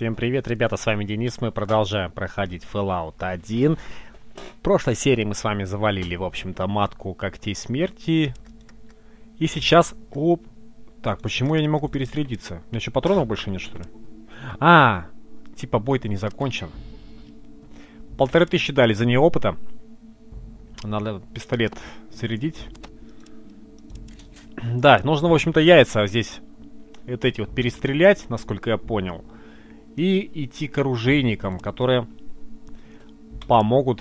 Всем привет, ребята, с вами Денис, мы продолжаем проходить Fallout 1. В прошлой серии мы с вами завалили, в общем-то, матку когтей смерти. И сейчас... Оп! Так, почему я не могу перезарядиться? У меня еще патронов больше нет, что ли? А, типа бой-то не закончен. 1500 дали за нее опыта. Надо пистолет зарядить. Да, нужно, в общем-то, яйца здесь вот эти вот перестрелять, насколько я понял. И идти к оружейникам, которые помогут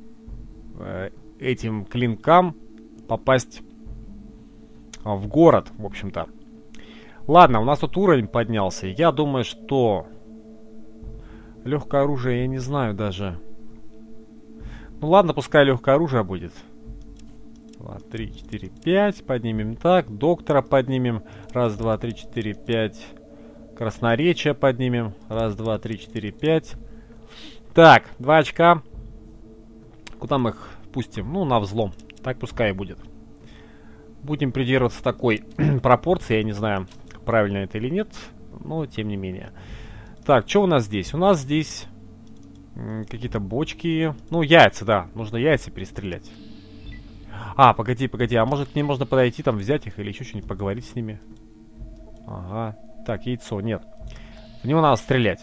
этим клинкам попасть в город, в общем-то. Ладно, у нас тут уровень поднялся. Я думаю, что легкое оружие, я не знаю даже. Ну ладно, пускай легкое оружие будет. 2, 3, 4, 5. Поднимем так. Доктора поднимем. 1, 2, 3, 4, 5. Красноречие поднимем. 1, 2, 3, 4, 5. Так, 2 очка. Куда мы их пустим? Ну, на взлом. Так пускай и будет. Будем придерживаться такой пропорции. Я не знаю, правильно это или нет. Но, тем не менее. Так, что у нас здесь? У нас здесь какие-то бочки. Ну, яйца, да. Нужно яйца перестрелять. А, погоди. А может мне можно подойти, там, взять их или еще что-нибудь поговорить с ними? Ага. Так, яйцо, нет. В него надо стрелять.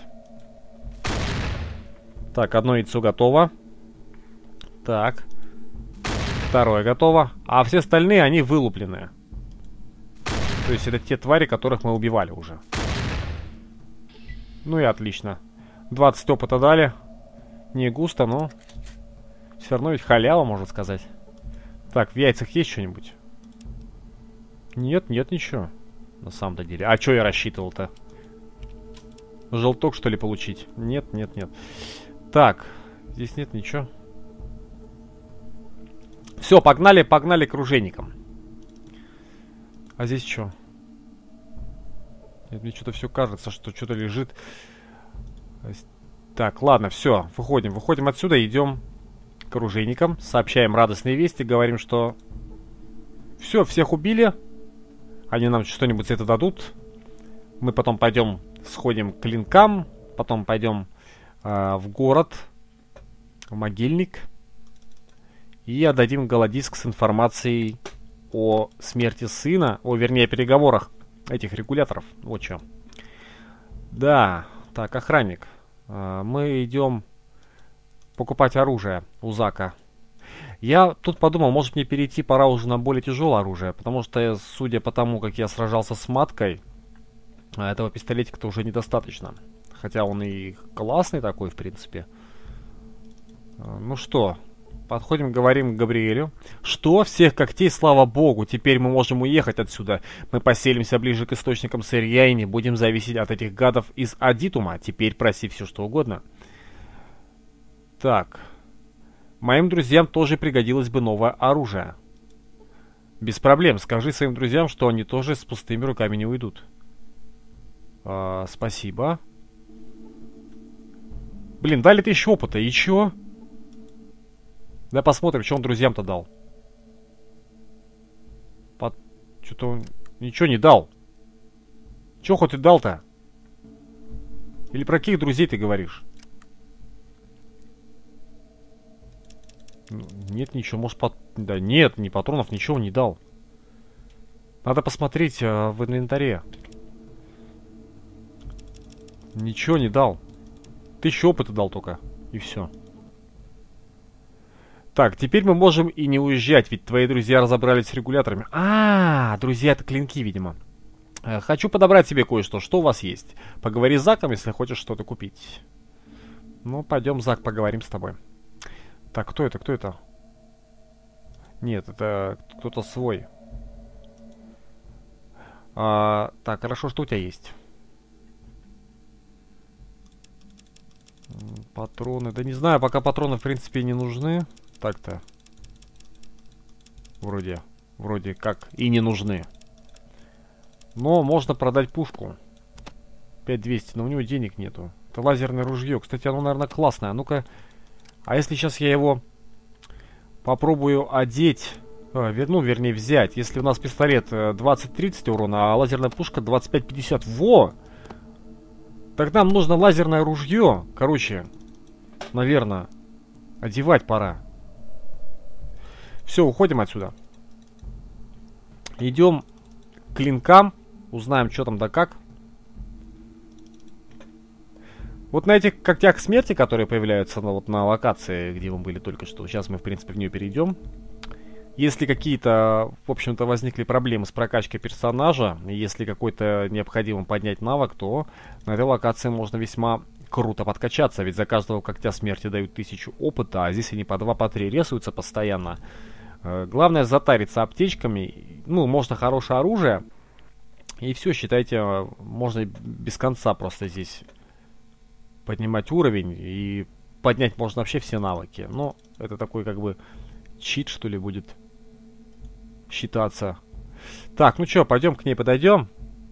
Так, одно яйцо готово. Так. Второе готово. А все остальные, они вылупленные. То есть это те твари, которых мы убивали уже. Ну и отлично. 20 опыта дали. Не густо, но все равно ведь халява, можно сказать. Так, в яйцах есть что-нибудь? Нет, ничего. На самом-то деле. А что я рассчитывал-то? Желток, что ли, получить? Нет. Так, здесь нет ничего. Все, погнали к оружейникам. А здесь что? Мне что-то все кажется, что что-то лежит. Так, ладно, все, выходим отсюда, идем к оружейникам, сообщаем радостные вести, говорим, что все, всех убили. Они нам что-нибудь за это дадут. Мы потом пойдем, сходим к клинкам. Потом пойдем в город, в могильник. И отдадим голодиск с информацией о смерти сына. Вернее, переговорах этих регуляторов. Вот что. Да, так, охранник. Мы идем покупать оружие у Зака. Я тут подумал, может мне перейти пора уже на более тяжелое оружие, потому что, судя по тому, как я сражался с маткой, этого пистолетика-то уже недостаточно. Хотя он и классный такой, в принципе. Ну что, подходим, говорим к Габриэлю. Что? Всех когтей, слава богу, теперь мы можем уехать отсюда. Мы поселимся ближе к источникам сырья и не будем зависеть от этих гадов из Адитума. Теперь проси все, что угодно. Так... Моим друзьям тоже пригодилось бы новое оружие. Без проблем. Скажи своим друзьям, что они тоже с пустыми руками не уйдут. Спасибо. Блин, дали 1000 опыта. И чё? Давай посмотрим, что он друзьям-то дал. Что-то он ничего не дал. Чё хоть и дал-то? Или про каких друзей ты говоришь? Нет ничего, может Да нет, ни патронов, ничего не дал. Надо посмотреть в инвентаре. Ничего не дал. 1000 опыта дал только. И все. Так, теперь мы можем и не уезжать, ведь твои друзья разобрались с регуляторами. Друзья, это клинки, видимо. Хочу подобрать себе кое-что. Что у вас есть? Поговори с Заком, если хочешь что-то купить. Ну, пойдем, Зак, поговорим с тобой. Так, кто это? Нет, это кто-то свой. Так, хорошо, что у тебя есть? Патроны. Да не знаю, пока патроны, в принципе, не нужны. Так-то. Вроде как и не нужны. Но можно продать пушку. 5200, но у него денег нету. Это лазерное ружье. Кстати, оно, наверное, классное. А ну-ка... А если сейчас я его попробую одеть, вернее взять, если у нас пистолет 20-30 урона, а лазерная пушка 25-50, во! Так нам нужно лазерное ружье. Короче, наверное, одевать пора. Все, уходим отсюда. Идем к клинкам. Узнаем, что там да как. Вот на этих когтях смерти, которые появляются вот на локации, где мы были только что. Сейчас мы, в принципе, в нее перейдем. Если какие-то, в общем-то, возникли проблемы с прокачкой персонажа, и если какой-то необходимо поднять навык, то на этой локации можно весьма круто подкачаться. Ведь за каждого когтя смерти дают 1000 опыта, а здесь они по 2, по 3 рисуются постоянно. Главное затариться аптечками. Ну, можно хорошее оружие. И все, считайте, можно без конца просто здесь поднимать уровень. И поднять можно вообще все навыки. Но это такой как бы чит, что ли, будет считаться. Так, ну что, пойдем к ней подойдем.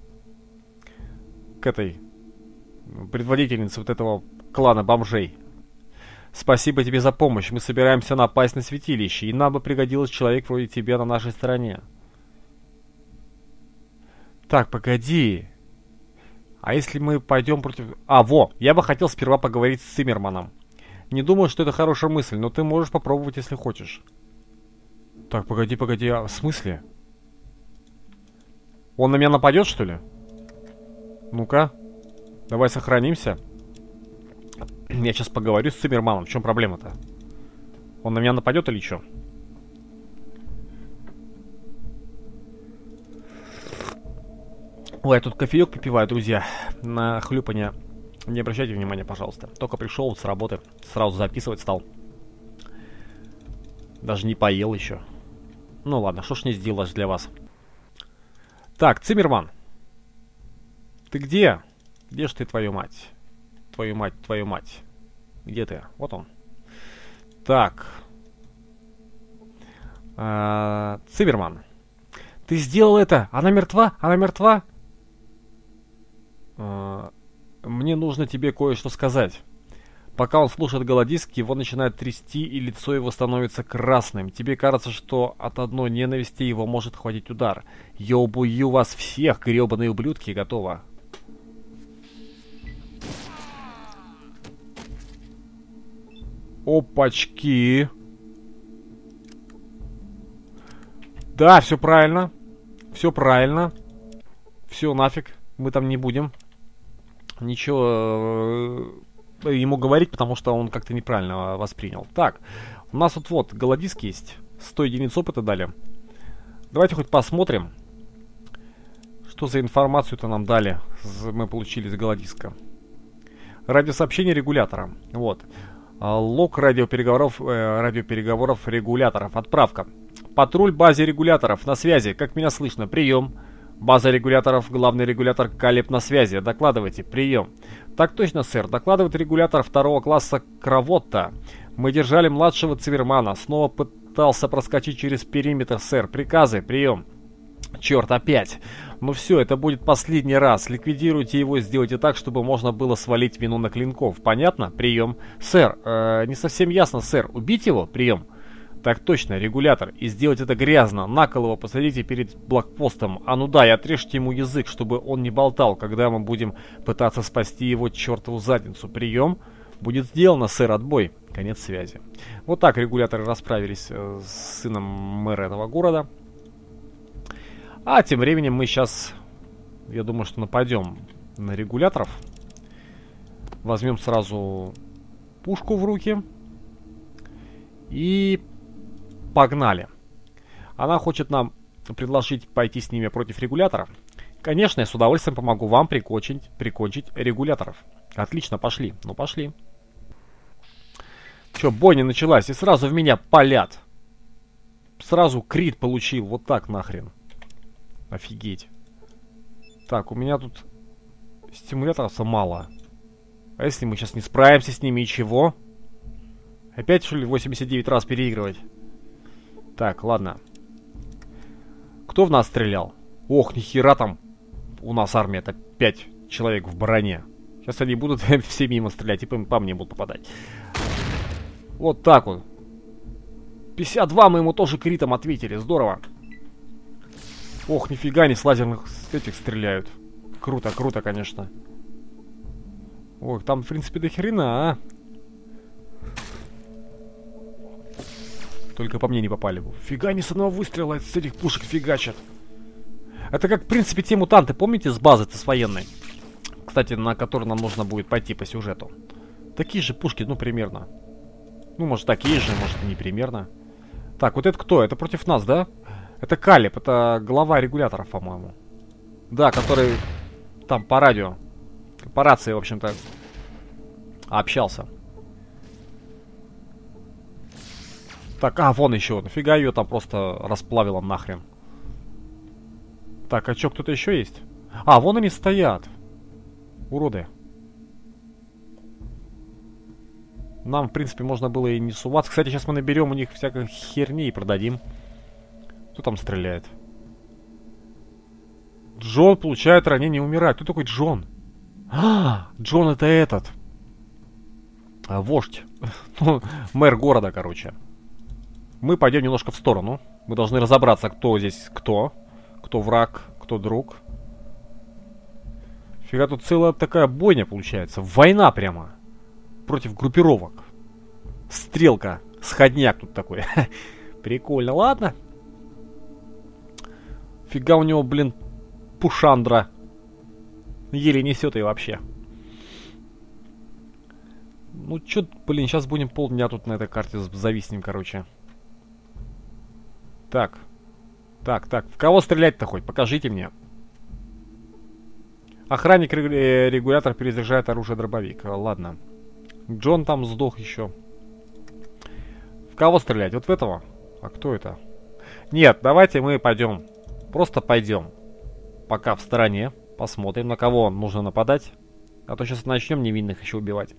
К этой предводительнице вот этого клана бомжей. Спасибо тебе за помощь. Мы собираемся напасть на святилище, и нам бы пригодился человек вроде тебя на нашей стороне. Так, погоди. А если мы пойдем против... Я бы хотел сперва поговорить с Циммерманом. Не думаю, что это хорошая мысль, но ты можешь попробовать, если хочешь. Так, погоди, в смысле? Он на меня нападет, что ли? Ну-ка. Давай сохранимся. Я сейчас поговорю с Циммерманом. В чем проблема-то? Он на меня нападет или что? Ой, я тут кофеек попиваю, друзья. На хлюпанье не обращайте внимания, пожалуйста. Только пришел вот с работы, сразу записывать стал. Даже не поел еще. Ну ладно, что ж не сделаешь для вас. Так, Циммерман. Ты где? Где ж ты, твою мать? Твою мать. Где ты? Вот он. Так. Циммерман. Ты сделал это? Она мертва? Она мертва? Мне нужно тебе кое-что сказать. Пока он слушает голодиск, его начинает трясти, и лицо его становится красным. Тебе кажется, что от одной ненависти его может хватить удар. Я убью вас всех, гребаные ублюдки, готово. Опачки. Да, все правильно. Все правильно. Все, нафиг. Мы там не будем ничего ему говорить, потому что он как-то неправильно воспринял. Так, у нас вот голодиск есть. 100 единиц опыта дали. Давайте хоть посмотрим, что за информацию-то нам дали. Мы получили с голодиска. Радиосообщение регулятора. Вот. Лог радиопереговоров регуляторов. Отправка. Патруль базе регуляторов. На связи. Как меня слышно? Прием. База регуляторов. Главный регулятор Калеб на связи. Докладывайте. Прием. Так точно, сэр. Докладывает регулятор 2 класса Кравотта. Мы держали младшего Циммермана. Снова пытался проскочить через периметр, сэр. Приказы. Прием. Черт, опять. Ну все, это будет последний раз. Ликвидируйте его и сделайте так, чтобы можно было свалить вину на клинков. Понятно? Прием. Сэр, не совсем ясно, сэр. Убить его? Прием. Так точно, регулятор. И сделать это грязно. На кол его посадите перед блокпостом. А ну да, и отрежьте ему язык, чтобы он не болтал, когда мы будем пытаться спасти его чертову задницу. Прием. Будет сделано, сэр, отбой. Конец связи. Вот так регуляторы расправились с сыном мэра этого города. А тем временем мы сейчас, я думаю, что нападем на регуляторов. Возьмем сразу пушку в руки. И погнали. Она хочет нам предложить пойти с ними против регуляторов. Конечно, я с удовольствием помогу вам прикончить регуляторов. Отлично, пошли. Ну, пошли. Че, бойня началась, и сразу в меня палят. Сразу крит получил, вот так нахрен. Офигеть. Так, у меня тут стимуляторов мало. А если мы сейчас не справимся с ними, и чего? Опять, что ли, 89 раз переигрывать? Так, ладно. Кто в нас стрелял? Ох, нихера там. У нас армия, это 5 человек в броне. Сейчас они будут все мимо стрелять, и по мне будут попадать. Вот так вот. 52 мы ему тоже критом ответили, здорово. Ох, нифига, они с лазерных этих стреляют. Круто, круто, конечно. Ой, там, в принципе, до хрена, а. Только по мне не попали. Фига, они с одного выстрела с этих пушек фигачат. Это как, в принципе, те мутанты, помните, с базы-то с военной? Кстати, на которую нам нужно будет пойти по сюжету. Такие же пушки, ну, примерно. Ну, может, такие же, может, и не примерно. Так, вот это кто? Это против нас, да? Это Калиб, это глава регуляторов, по-моему. Да, который там по радио, по рации, в общем-то, общался. Так, вон еще. Нафига ее там просто расплавило нахрен. Так, а что, кто-то еще есть? Вон они стоят. Уроды. Нам, в принципе, можно было и не суваться. Кстати, сейчас мы наберем у них всякой херни и продадим. Кто там стреляет? Джон получает ранение и умирает. Кто такой Джон? Джон это этот. Вождь. Мэр города, короче. Мы пойдем немножко в сторону. Мы должны разобраться, кто здесь кто. Кто враг, кто друг. Фига, тут целая такая бойня получается. Война прямо. Против группировок. Стрелка. Сходняк тут такой. Прикольно, ладно. Фига у него, блин, пушандра. Еле несет ее вообще. Ну чё, блин, сейчас будем полдня тут на этой карте зависнем, короче. Так. Так, в кого стрелять-то хоть? Покажите мне. Охранник регулятор перезаряжает оружие дробовик. Ладно. Джон там сдох еще. В кого стрелять? Вот в этого? А кто это? Нет, давайте мы пойдем. Просто пойдем. Пока в стороне. Посмотрим, на кого нужно нападать. А то сейчас начнем невинных еще убивать.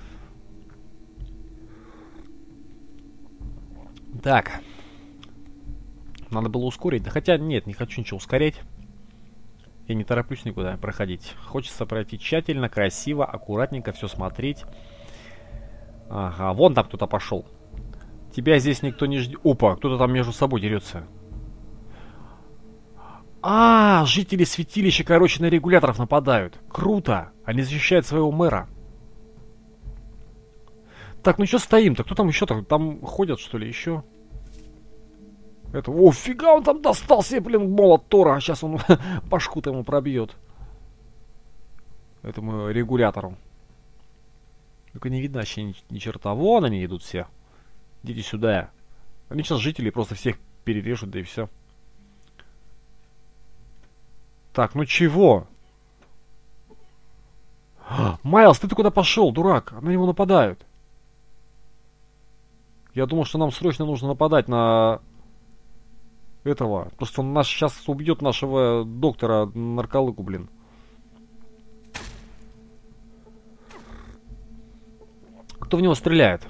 Так. Надо было ускорить. Да хотя нет, не хочу ничего ускорять. Я не тороплюсь никуда проходить. Хочется пройти тщательно, красиво, аккуратненько все смотреть. Ага, вон там кто-то пошел. Тебя здесь никто не ждет. Опа, кто-то там между собой дерется. Жители святилища, короче, на регуляторов нападают. Круто. Они защищают своего мэра. Так, ну что стоим-то? Кто там еще-то? Там ходят, что ли, еще? Это, фига, он там достал себе, блин, молот Тора. А сейчас он башку-то ему пробьет. Этому регулятору. Только не видно вообще ни черта. Вон они идут все. Идите сюда. Они сейчас жителей просто всех перережут, да и все. Так, ну чего? Майлз, ты куда пошел, дурак? На него нападают. Я думал, что нам срочно нужно нападать на этого. Потому что он нас сейчас убьет, нашего доктора, нарколыгу, блин. Кто в него стреляет?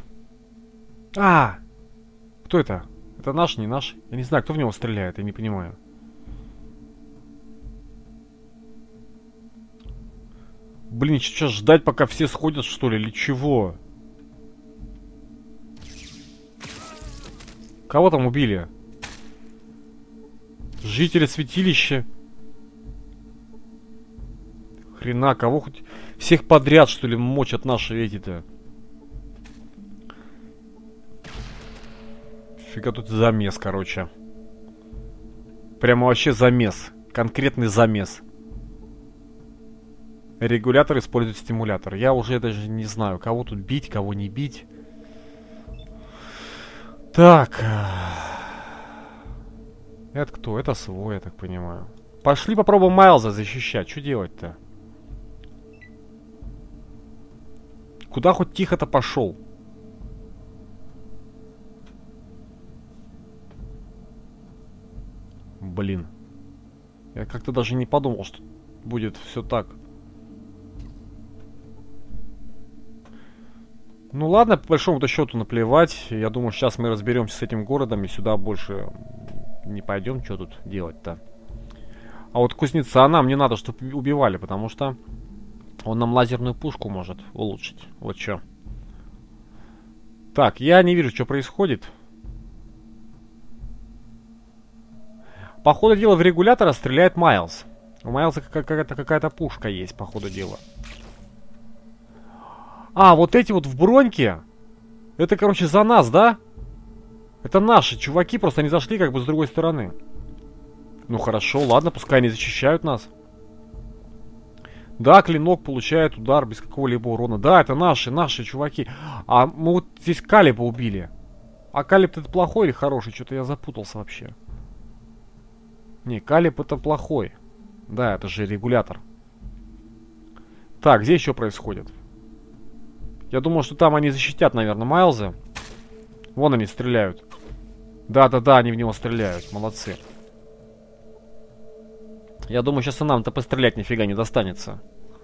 Кто это? Это наш, не наш? Я не знаю, кто в него стреляет, я не понимаю. Блин, сейчас ждать, пока все сходят, что ли, или чего? Кого там убили? Жители святилища. Хрена, кого хоть... Всех подряд, что ли, мочат наши эти-то. Фига тут замес, короче. Прямо вообще замес. Конкретный замес. Регулятор использует стимулятор. Я уже даже не знаю, кого тут бить, кого не бить. Так. Это кто? Это свой, я так понимаю. Пошли попробуем Майлза защищать. Что делать-то? Куда хоть тихо-то пошел? Блин. Я как-то даже не подумал, что будет все так. Ну ладно, по большому-то счету наплевать. Я думаю, сейчас мы разберемся с этим городом и сюда больше не пойдем. Что тут делать-то? А вот кузнеца нам не надо, чтобы убивали, потому что он нам лазерную пушку может улучшить. Вот что. Так, я не вижу, что происходит. По ходу дела в регулятора стреляет Майлз. У Майлза какая-то пушка есть, по ходу дела. А, вот эти вот в броньке. Это, короче, за нас, да? Это наши чуваки, просто они зашли как бы с другой стороны. Ну хорошо, ладно, пускай они защищают нас. Да, клинок получает удар без какого-либо урона. Да, это наши чуваки. А мы вот здесь Калиба убили. А Калиб это плохой или хороший? Что-то я запутался вообще. Не, Калиб это плохой. Да, это же регулятор. Так, здесь что происходит? Я думал, что там они защитят, наверное, Майлза. Вон они стреляют. Да-да-да, они в него стреляют. Молодцы. Я думаю, сейчас и нам-то пострелять нифига не достанется.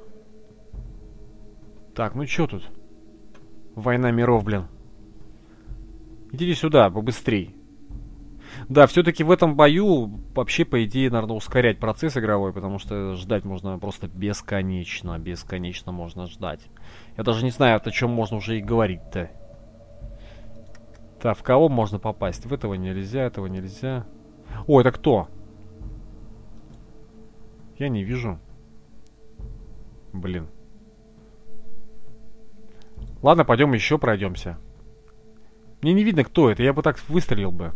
Так, ну чё тут? Война миров, блин. Идите сюда, побыстрей. Да, все-таки в этом бою вообще, по идее, наверное, ускорять процесс игровой, потому что ждать можно просто бесконечно. Бесконечно можно ждать. Я даже не знаю, о чем можно уже и говорить-то. Так, в кого можно попасть? В этого нельзя, этого нельзя. О, это кто? Я не вижу. Блин. Ладно, пойдем еще пройдемся. Мне не видно, кто это. Я бы так выстрелил бы.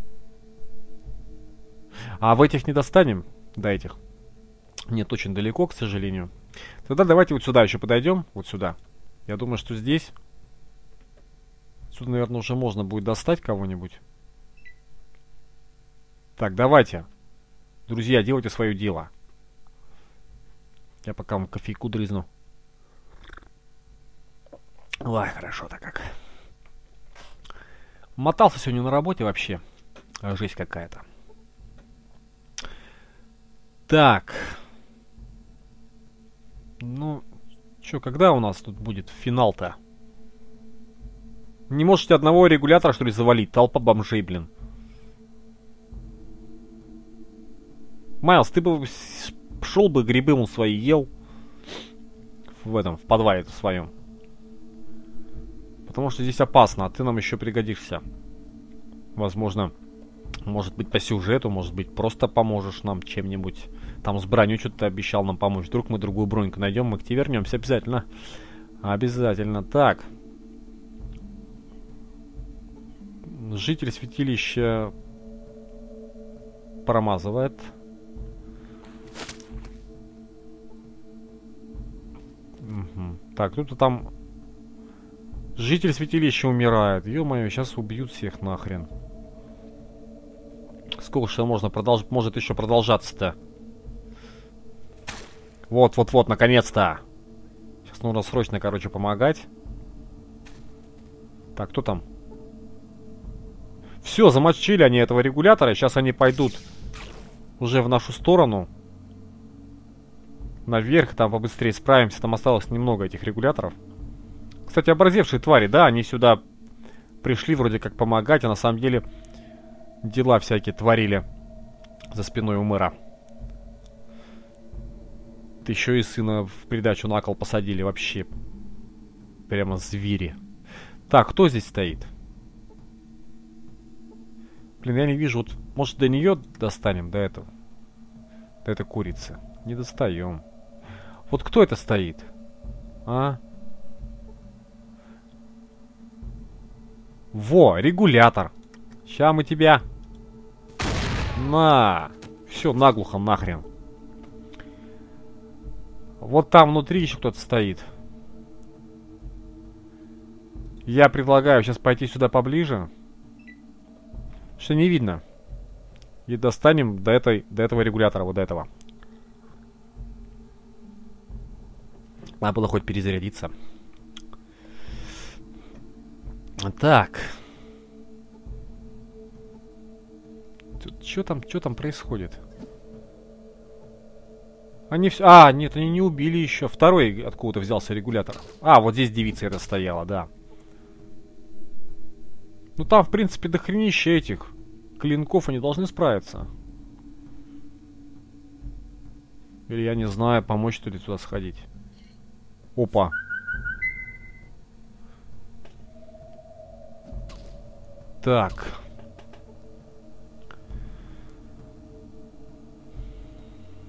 А в этих не достанем? До этих. Нет, очень далеко, к сожалению. Тогда давайте вот сюда еще подойдем. Вот сюда. Я думаю, что здесь... Отсюда, наверное, уже можно будет достать кого-нибудь. Так, давайте. Друзья, делайте свое дело. Я пока вам кофейку дрызну. Ой, хорошо-то как. Мотался сегодня на работе вообще. Жесть какая-то. Так. Ну, чё, когда у нас тут будет финал-то? Не можете одного регулятора, что ли, завалить? Толпа бомжей, блин. Майлз, ты бы шел бы, грибы он свои ел. В подвале своем. Потому что здесь опасно, а ты нам еще пригодишься. Возможно, может быть по сюжету, может быть просто поможешь нам чем-нибудь. Там с броней что-то ты обещал нам помочь. Вдруг мы другую броньку найдем, мы к тебе вернемся обязательно. Обязательно. Так. Житель святилища промазывает. Угу. Так, кто-то там... Житель святилища умирает. Ё-моё, сейчас убьют всех нахрен. Сколько же можно продолжать? Может еще продолжаться-то? Вот, наконец-то. Сейчас нужно срочно, короче, помогать. Так, кто там? Все, замочили они этого регулятора. Сейчас они пойдут уже в нашу сторону. Наверх, там побыстрее справимся. Там осталось немного этих регуляторов. Кстати, оборзевшие твари, да, они сюда пришли вроде как помогать, а на самом деле дела всякие творили за спиной у мэра. Да еще и сына в придачу на кол посадили, вообще прямо звери. Так, кто здесь стоит? Блин, я не вижу, вот, может до нее достанем, до этого? До этой курицы. Не достаем. Вот кто это стоит? А? Во, регулятор. Ща мы тебя... На! Все, наглухо нахрен. Вот там внутри еще кто-то стоит. Я предлагаю сейчас пойти сюда поближе. Что не видно. И достанем до этого регулятора, вот до этого. Надо было хоть перезарядиться. Так. Что там происходит? Они все... А, нет, они не убили еще. Второй откуда-то взялся регулятор. А, вот здесь девица это стояла, да. Ну там, в принципе, дохренища этих клинков, они должны справиться. Или я не знаю, помочь что ли туда сходить. Опа. Так.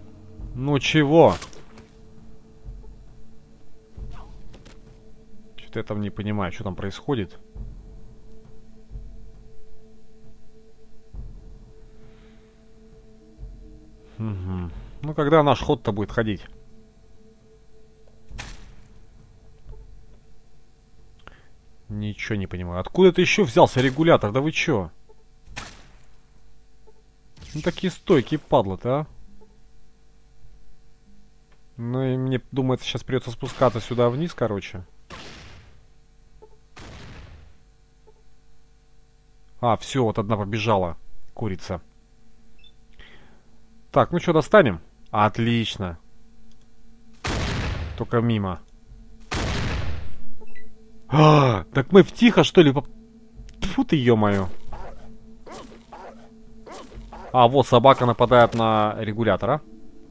Ну чего? Что-то я там не понимаю, что там происходит. Угу. Ну, когда наш ход-то будет ходить? Ничего не понимаю. Откуда ты еще взялся регулятор? Да вы чё? Ну, такие стойкие падлы-то, а? Ну, и мне, думается, сейчас придется спускаться сюда вниз, короче. А, все, вот одна побежала. Курица. Так, ну что, достанем? Отлично. Только мимо. А, так мы в тихо, что ли? Тьфу ты, ё-моё. А, вот собака нападает на регулятора.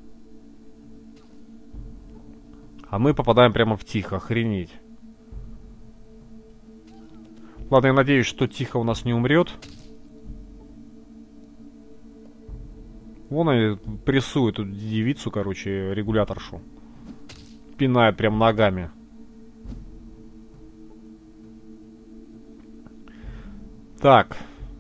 А мы попадаем прямо в тихо, охренеть. Ладно, я надеюсь, что тихо у нас не умрет. Вон они прессуют эту девицу, короче, регуляторшу. Пинает прям ногами. Так.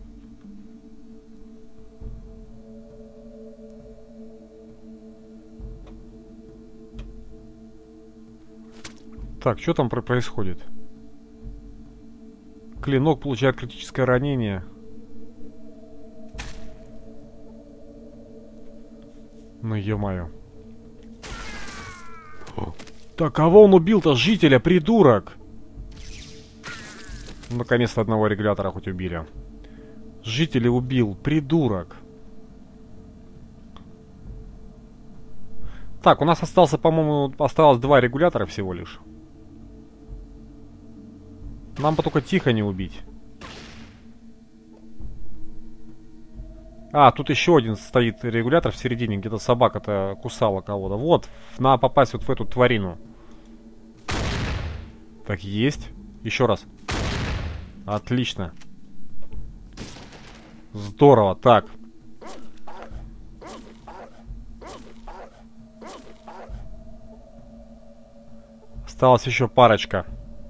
Так, что там происходит? Клинок получает критическое ранение. Ну, ё-моё. Так, кого он убил-то? Жителя, придурок! Наконец-то одного регулятора хоть убили. Жителя убил, придурок. Так, у нас остался, по-моему, осталось 2 регулятора всего лишь. Нам бы только тихо не убить. А, тут еще один стоит регулятор в середине, где-то собака-то кусала кого-то. Вот, надо попасть вот в эту тварину. Так, есть. Еще раз. Отлично. Здорово, так. Осталось еще парочка.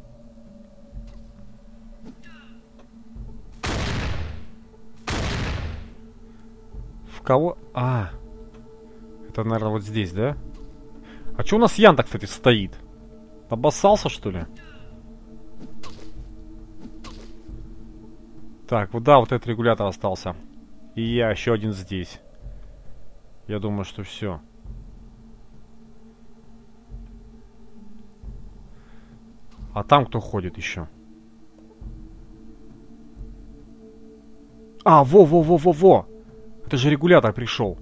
В кого? А, это, наверное, вот здесь, да? А что у нас Ян-то, кстати, стоит? Обоссался, что ли? Так, вот да, вот этот регулятор остался. И я еще один здесь. Я думаю, что все. А там кто ходит еще? А, во-во-во-во-во! Это же регулятор пришел.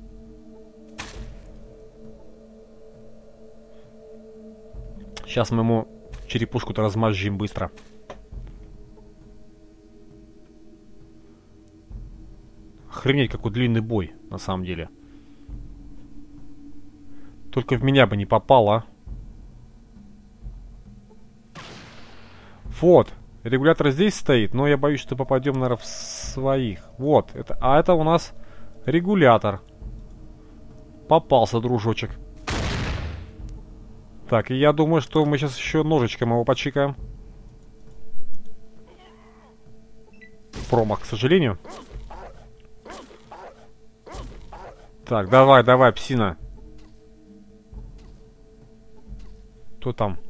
Сейчас мы ему черепушку-то размозжим быстро. Охренеть, какой длинный бой, на самом деле. Только в меня бы не попало. Вот. Регулятор здесь стоит, но я боюсь, что попадем, наверное, в своих. Вот. Это, а это у нас регулятор. Попался, дружочек. Так, и я думаю, что мы сейчас еще ножичком его почикаем. Промах, к сожалению. Так, давай, давай, псина. Кто там?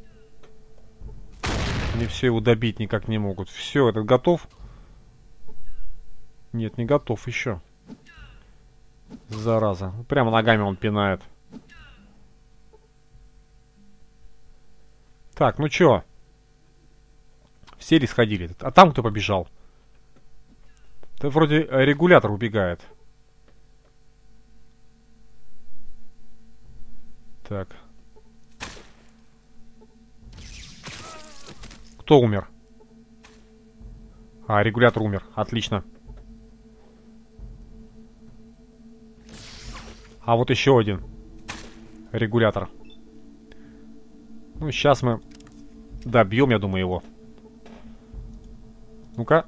Не все его добить никак не могут. Все, этот готов? Нет, не готов еще. Зараза. Прямо ногами он пинает. Так, ну чё? Все ли сходили? А там кто побежал? Это вроде регулятор убегает. Так. Кто умер? А, регулятор умер. Отлично. А вот еще один регулятор. Ну, сейчас мы добьем, я думаю, его. Ну-ка.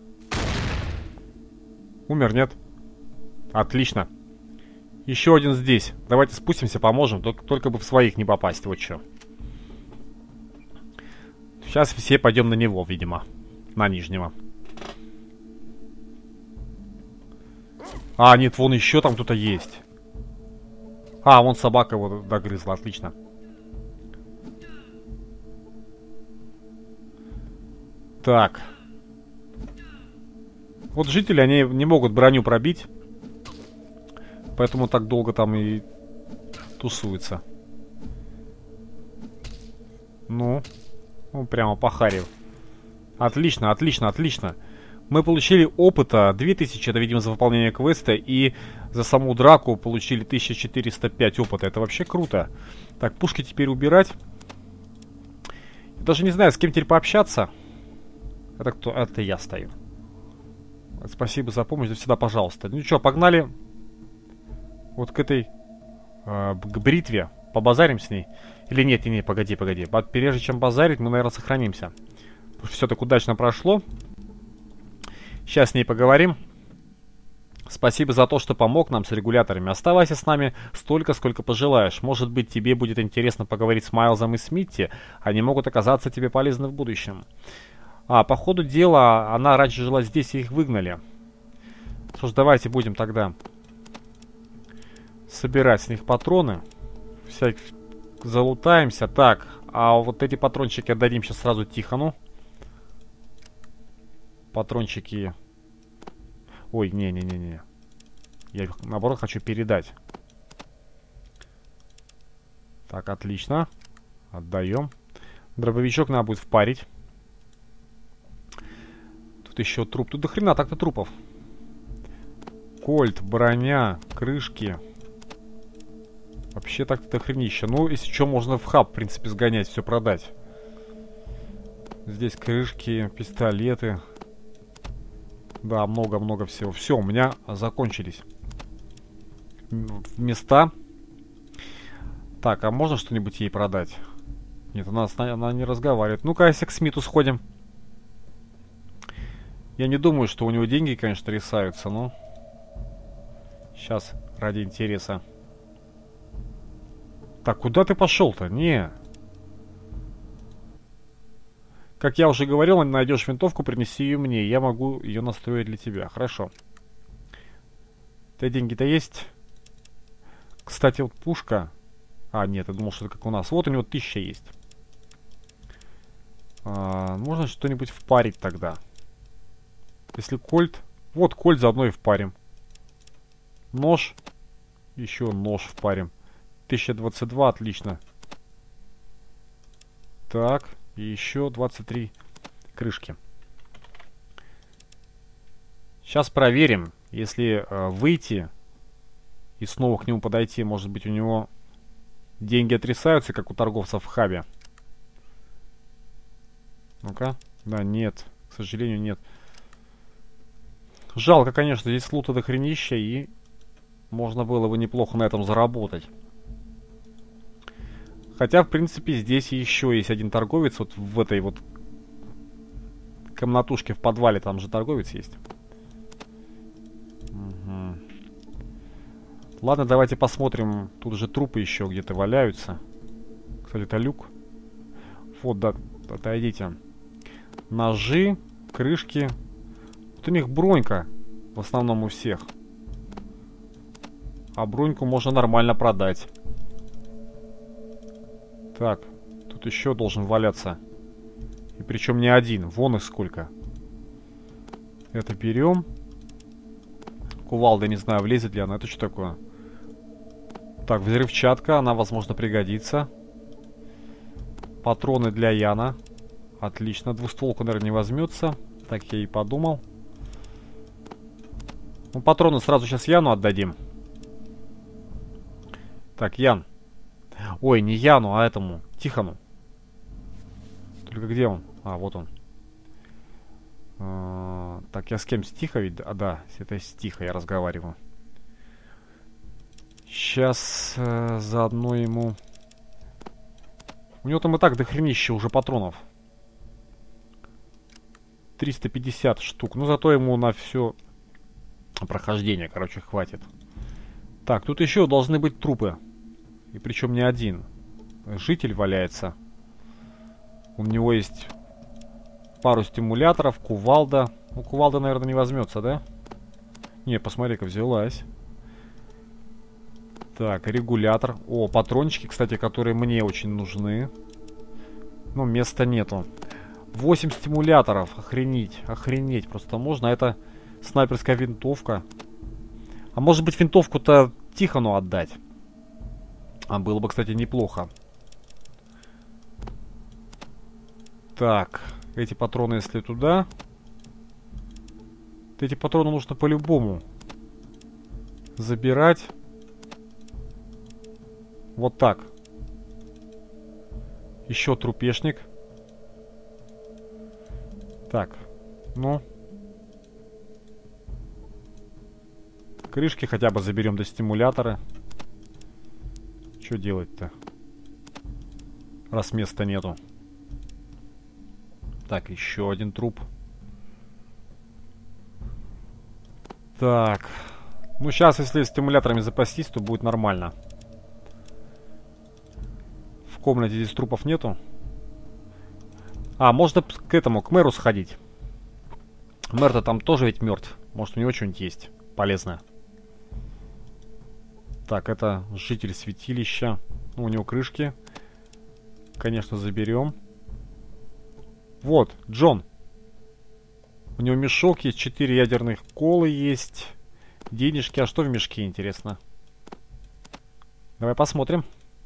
Умер, нет? Отлично. Еще один здесь. Давайте спустимся, поможем. Только бы в своих не попасть. Вот что. Сейчас все пойдем на него, видимо. На нижнего. А, нет, вон еще там кто-то есть. А, вон собака его догрызла, отлично. Так. Вот жители, они не могут броню пробить. Поэтому так долго там и тусуются. Ну, прямо похарив. Отлично, отлично, отлично. Мы получили опыта 2000, это, видимо, за выполнение квеста. И за саму драку получили 1405 опыта. Это вообще круто. Так, пушки теперь убирать. Я даже не знаю, с кем теперь пообщаться. Это кто? Это я стою. Спасибо за помощь, да всегда пожалуйста. Ну что, погнали вот к этой, к бритве. Побазарим с ней. Или нет, не, погоди. Прежде чем базарить, мы, наверное, сохранимся. Все так удачно прошло. Сейчас с ней поговорим. Спасибо за то, что помог нам с регуляторами. Оставайся с нами столько, сколько пожелаешь. Может быть, тебе будет интересно поговорить с Майлзом и Смитти. Они могут оказаться тебе полезны в будущем. По ходу дела, она раньше жила здесь, и их выгнали. Что ж, давайте будем тогда собирать с них патроны. Залутаемся. Так, а вот эти патрончики отдадим сейчас сразу Тихону. Патрончики... Ой, не-не-не-не. Я их, наоборот, хочу передать. Так, отлично. Отдаем. Дробовичок надо будет впарить. Тут еще труп. Тут до хрена так-то трупов. Кольт, броня, крышки. Вообще так-то хренища. Ну, если что, можно в хаб, в принципе, сгонять, все продать. Здесь крышки, пистолеты. Да, много-много всего. Все, у меня закончились места. Так, а можно что-нибудь ей продать? Нет, она не разговаривает. Ну-ка, если к Смиту сходим. Я не думаю, что у него деньги, конечно, рисаются, но... Сейчас, ради интереса. Так, куда ты пошел-то? Не. Как я уже говорил, найдешь винтовку, принеси ее мне. Я могу ее настроить для тебя. Хорошо. У тебя деньги-то есть? Кстати, вот пушка. А, нет, я думал, что это как у нас. Вот у него 1000 есть. Можно что-нибудь впарить тогда. Если кольт... Вот кольт заодно и впарим. Нож. Еще нож впарим. 1022, отлично. Так, и еще 23 крышки. Сейчас проверим, если выйти и снова к нему подойти, может быть, у него деньги отрисаются, как у торговцев в хабе. Ну-ка. Да, нет. К сожалению, нет. Жалко, конечно, здесь лута до хренища, и можно было бы неплохо на этом заработать. Хотя, в принципе, здесь еще есть один торговец. Вот в этой вот комнатушке в подвале, там же торговец есть. Угу. Ладно, давайте посмотрим. Тут же трупы еще где-то валяются. Кстати, это люк. Вот, да, отойдите. Ножи, крышки. Вот у них бронька. В основном у всех. А броньку можно нормально продать. Так, тут еще должен валяться. И причем не один. Вон их сколько. Это берем. Кувалда, не знаю, влезет ли она. Это что такое? Так, взрывчатка. Она, возможно, пригодится. Патроны для Яна. Отлично. Двустволку, наверное, не возьмется. Так я и подумал. Ну, патроны сразу сейчас Яну отдадим. Так, Ян. Ой, не Яну, а этому. Тихону. Только где он? А, вот он. Так, я с кем? С Тихо ведь? А, да, это с Тихо я разговариваю. Сейчас заодно ему... У него там и так дохренища уже патронов. 350 штук. Ну, зато ему на все прохождение, короче, хватит. Так, тут еще должны быть трупы. И причем не один. Житель валяется. У него есть пару стимуляторов, кувалда. Ну, кувалда, наверное, не возьмется, да? Не, посмотри-ка, взялась. Так, регулятор. О, патрончики, кстати, которые мне очень нужны. Но места нету. 8 стимуляторов. Охренеть, охренеть. Просто можно. Это снайперская винтовка. А может быть, винтовку-то Тихону отдать? А было бы, кстати, неплохо. Так, эти патроны, если туда. Эти патроны нужно по-любому забирать. Вот так. Еще трупешник. Так, ну. Крышки хотя бы заберем до стимулятора. Что делать-то? Раз места нету. Так, еще один труп. Так. Ну, сейчас, если стимуляторами запастись, то будет нормально. В комнате здесь трупов нету. А, можно к этому, к мэру сходить. Мэр-то там тоже ведь мертв. Может, у него что-нибудь есть полезное. Так, это житель святилища. Ну, у него крышки. Конечно, заберем. Вот, Джон. У него мешок есть, 4 ядерных колы есть. Денежки. А что в мешке, интересно? Давай посмотрим.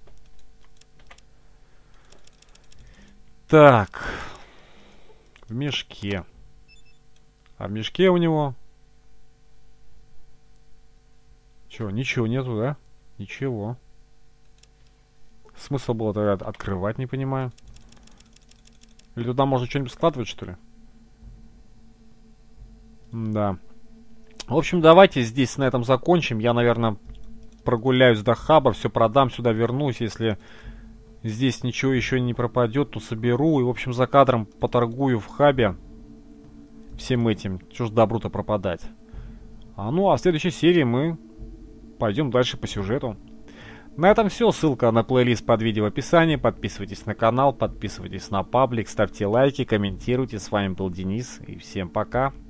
Так. В мешке. А в мешке у него... Чё, ничего нету, да? Ничего. Смысл было тогда открывать, не понимаю. Или туда можно что-нибудь складывать, что ли? Да. В общем, давайте здесь на этом закончим. Я, наверное, прогуляюсь до хаба, все продам, сюда вернусь. Если здесь ничего еще не пропадет, то соберу. И, в общем, за кадром поторгую в хабе всем этим. Чё ж добру-то пропадать. Ну, а в следующей серии мы пойдем дальше по сюжету. На этом все. Ссылка на плейлист под видео в описании. Подписывайтесь на канал, подписывайтесь на паблик, ставьте лайки, комментируйте. С вами был Денис, и всем пока.